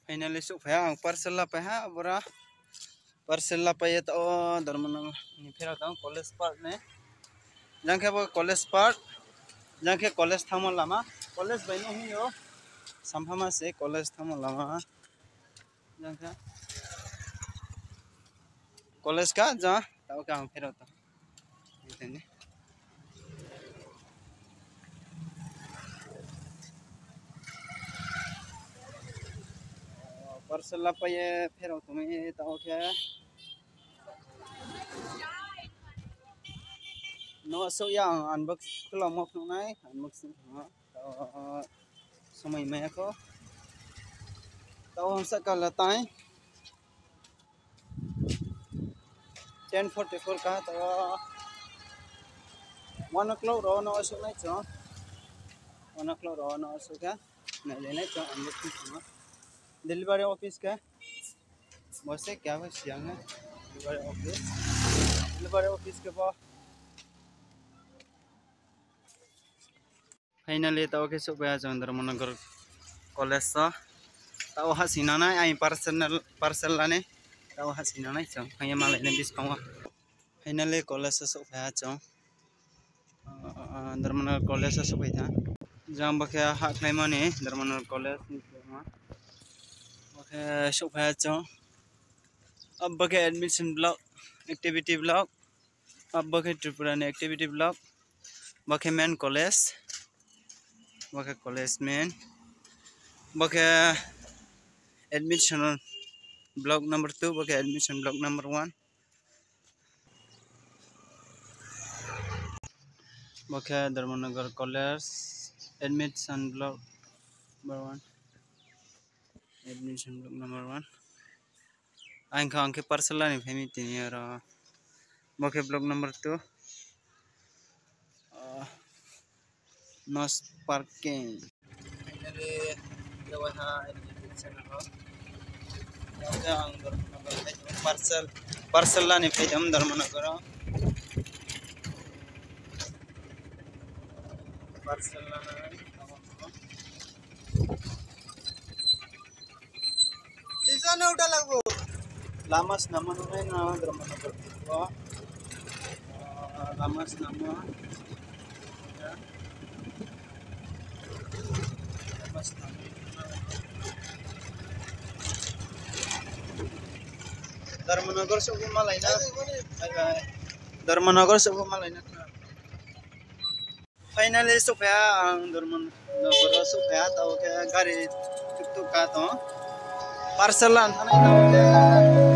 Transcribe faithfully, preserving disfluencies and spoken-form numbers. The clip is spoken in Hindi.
Finally so phaya parcel la pa ha bora parcel la pa ye to Dharmanagar ni phera ta college park ne jangke bo college park jangke college thamo lama college bai no hi yo samphama se college thamo lama jangke college ka ja ta ka phera ta itene parcel la pa ye phera to me ta ke no so yang unbox khulom mo nai unboxing ha समय में को तो हम से कल ताई ten forty-four का तो one o'clock रो ना ऐसा नहीं चो one o'clock रो ना ऐसा क्या नहीं लेने चो unboxing डिलीवरी ऑफिस का बस से क्या है सियां है डिलीवरी ऑफिस डिलीवरी ऑफिस के पास फाइनली तो के सब आ Dharmanagar College सा तो हसीना ना आई पार्सल पार्सल लाने तो हसीना ना चो कहीं माले ने बिस्काऊ फाइनली कॉलेज से सब आ चो Dharmanagar College से सब था जहाँ बके हाथ नहीं माने Dharmanagar College बके सब आ चो अब बके एडमिशन ब्लॉक एक्टिविटी ब्लॉक अब बके त्रिपुरा ने एक्टिविटी ब्लॉक बके मेन कॉलेज बके कॉलेज मेन बके एडमिशन ब्लॉक नंबर टू बके एडमिशन ब्लॉक नंबर वन बके Dharmanagar College admission block number one admission block number one आंख आंखे पार्सल लाने फैमी तीन यार बके ब्लॉक नंबर टू नॉस पार्किंग फाइनली जवाहा एडमिशन हो पार्सल पार्सल लाने फैदम Dharmanagar पार्सल लाने डिजाइन उठा लगो लामास नामा नहीं ना Dharmanagar को लामास नामा लामास नामा Dharmanagar से घूमा लाइना Dharmanagar से घूमा लाइना फाइनली सोफा Dharmanagar सोफा तो क्या गाड़ी टुक टुक का तो पार्सल लाना